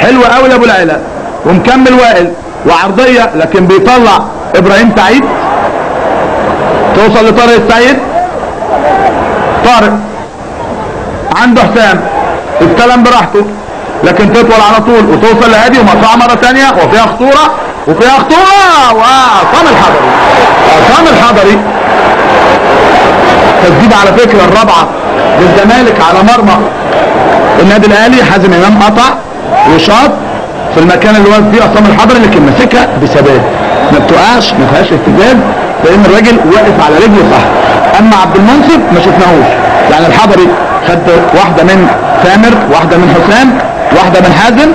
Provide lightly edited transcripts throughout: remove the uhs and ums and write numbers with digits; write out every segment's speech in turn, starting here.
حلوه قوي لابو العلا، ومكمل وائل وعرضيه، لكن بيطلع ابراهيم سعيد، توصل لطارق السيد، طارق عنده حسام، استلم براحته لكن تطول على طول وتوصل لهادي ومقطوعه مره ثانيه وفيها خطوره وعصام الحضري. عصام الحضري تسديده على فكره الرابعه للزمالك على مرمى النادي الاهلي. حازم امام قطع وشاط في المكان اللي واقف فيه عصام الحضري، لكن ماسكها بثبات ما بتقعش، ما فيهاش اهتزاز، لان الراجل واقف على رجله صح. اما عبد المنصف ما شفناهوش، يعني الحضري خد واحده من ثامر، واحده من حسام، واحده من حازم،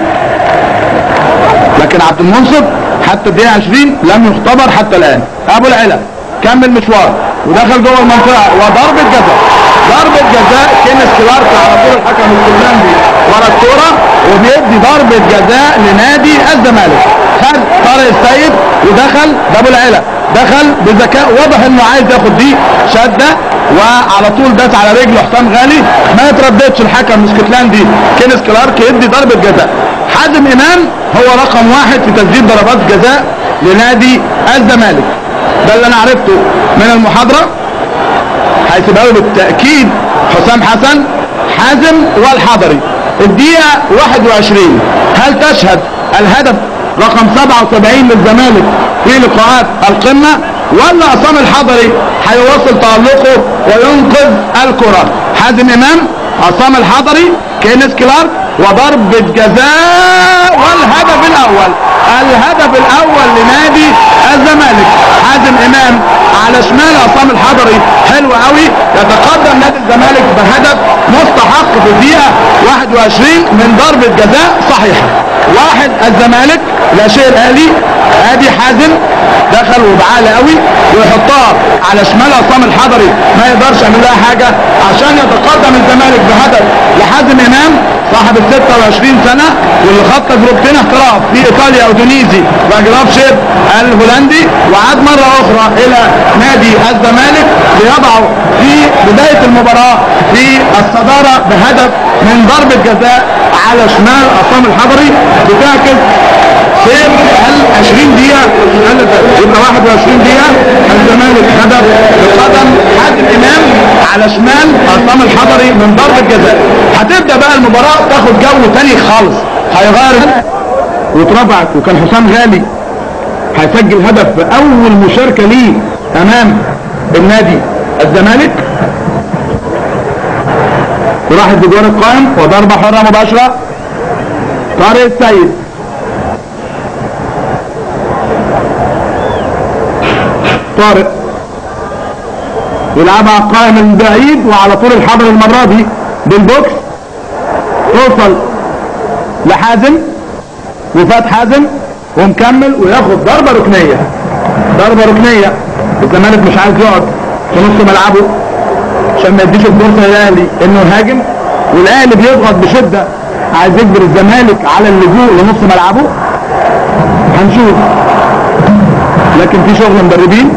لكن عبد المنصف حتى الدقيقه 20 لم يختبر حتى الان. ابو العلا كمل مشوار ودخل جوه المنطقه وضربه جزاء، ضربه جزاء كينيس كلارك على طول الحكم الفنلندي ورا الكوره، وبيدي ضربه جزاء لنادي الزمالك. خد طارق السيد ودخل ابو العلا، دخل بذكاء واضح انه عايز ياخد دي شده، وعلى طول داس على رجله حسام غالي، ما يترددش الحكم الاسكتلندي كينيس كلارك يدي ضربه جزاء. حازم امام هو رقم 1 في تسديد ضربات جزاء لنادي الزمالك. ده اللي انا عرفته من المحاضره. هيسيبها له بالتاكيد حسام حسن، حازم والحضري. الدقيقه 21 هل تشهد الهدف رقم 77 للزمالك في لقاءات القمه، ولا عصام الحضري هيواصل تألقه وينقذ الكره؟ حازم امام، عصام الحضري، كينيس كلارك، وضربة جزاء والهدف الاول. الهدف الاول لنادي الزمالك. حازم امام على شمال عصام الحضري، حلو قوي، يتقدم نادي الزمالك بهدف مستحق في الدقيقة 21 من ضربة جزاء صحيحة. 1 الزمالك لا شيء الاهلي. ادي حازم دخل وبعالي قوي ويحطها على شمال عصام الحضري، ما يقدرش يعمل لها حاجه عشان يتقدم الزمالك بهدف لحازم امام صاحب ال 26 سنه، واللي خد تجربتين احتراف في ايطاليا ودونيزي واجراف شيب الهولندي، وعاد مره اخرى الى نادي الزمالك ليضعه في بدايه المباراه في الصداره بهدف من ضربه جزاء على شمال عصام الحضري بتعكس سير ال 20 دقيقة يبقى 21 دقيقة الزمالك هدف بقدم حازم امام على شمال عصام الحضري من ضربة جزاء. هتبدأ بقى المباراة تاخد جو تاني خالص، هيغير واترفعت، وكان حسام غالي هيسجل هدف في أول مشاركة ليه أمام النادي الزمالك، وراحت بجوار القائم وضربة حرة مباشرة. طارق السيد طارق يلعبها على القائم من بعيد وعلى طول الحضري المره دي بالبوكس، توصل لحازم وفات حازم ومكمل وياخد ضربه ركنيه. ضربه ركنيه، الزمالك مش عايز يقعد في نص ملعبه عشان ما يديش الفرصه للاهلي انه يهاجم، والاهلي بيضغط بشده عايز يجبر الزمالك على اللجوء لنص ملعبه. هنشوف، لكن في شغل مدربين.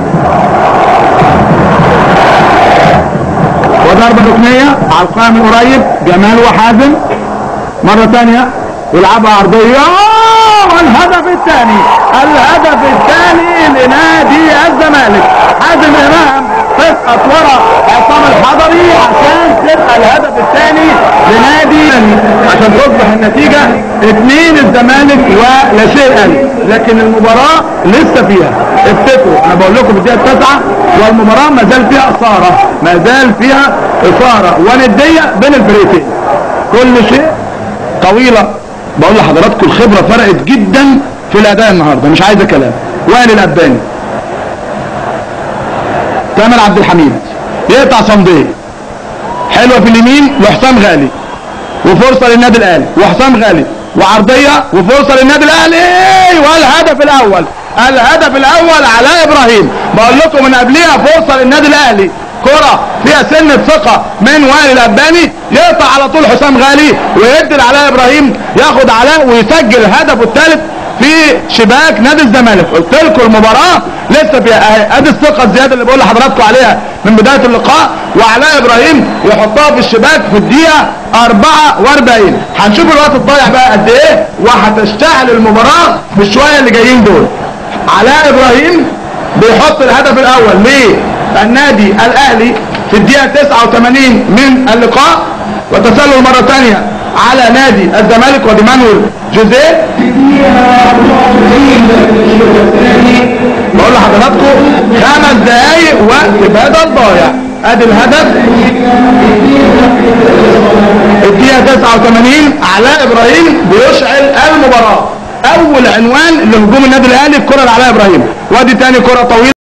وضربة ركنية على القائم القريب جمال وحازم مرة ثانية يلعبها عرضية، والهدف الثاني، الهدف الثاني لنادي الزمالك. حازم امام تسقط ورا عصام الحضري عشان تبقى الهدف الثاني لنادي، عشان تصبح النتيجة 2 الزمالك ولا شيء قال. لكن المباراة لسه فيها، افتكروا انا بقول لكم الدقيقة 9 والمباراة ما زال فيها اثارة، ما زال فيها اثارة وندية بين الفريقين، كل شيء طويلة. بقول لحضراتكم الخبرة فرقت جدا في الاداء النهارده، مش عايزة كلام. وائل الاباني، تامر عبد الحميد يقطع صنديق حلوه في اليمين لحسام غالي، وفرصه للنادي الاهلي، وحسام غالي وعرضيه وفرصه للنادي الاهلي، والهدف الاول، الهدف الاول علاء ابراهيم. بقول لكم من قبلها فرصه للنادي الاهلي، كره فيها سنه ثقه من وائل الاباني، يقطع على طول حسام غالي ويدي لعلاء ابراهيم، ياخد علاء ويسجل هدفه الثالث في شباك نادي الزمالك. قلت لكم المباراه لسه فيها، ادي الثقه الزياده اللي بقول لحضراتكم عليها من بدايه اللقاء، وعلاء ابراهيم يحطها في الشباك في الدقيقه 44. هنشوف الوقت الضايع بقى قد ايه، وهتشتعل المباراه في الشويه اللي جايين دول. علاء ابراهيم بيحط الهدف الاول للنادي الاهلي في الدقيقه 89 من اللقاء، وتسلل مره ثانيه على نادي الزمالك ودي مانويل جوزيه. بقول لحضراتكم 5 دقايق وقت بدل ضايع. ادي الهدف الدقيقه 89، علاء ابراهيم بيشعل المباراه. اول عنوان لهجوم النادي الاهلي الكره لعلاء ابراهيم، وادي تاني كره طويله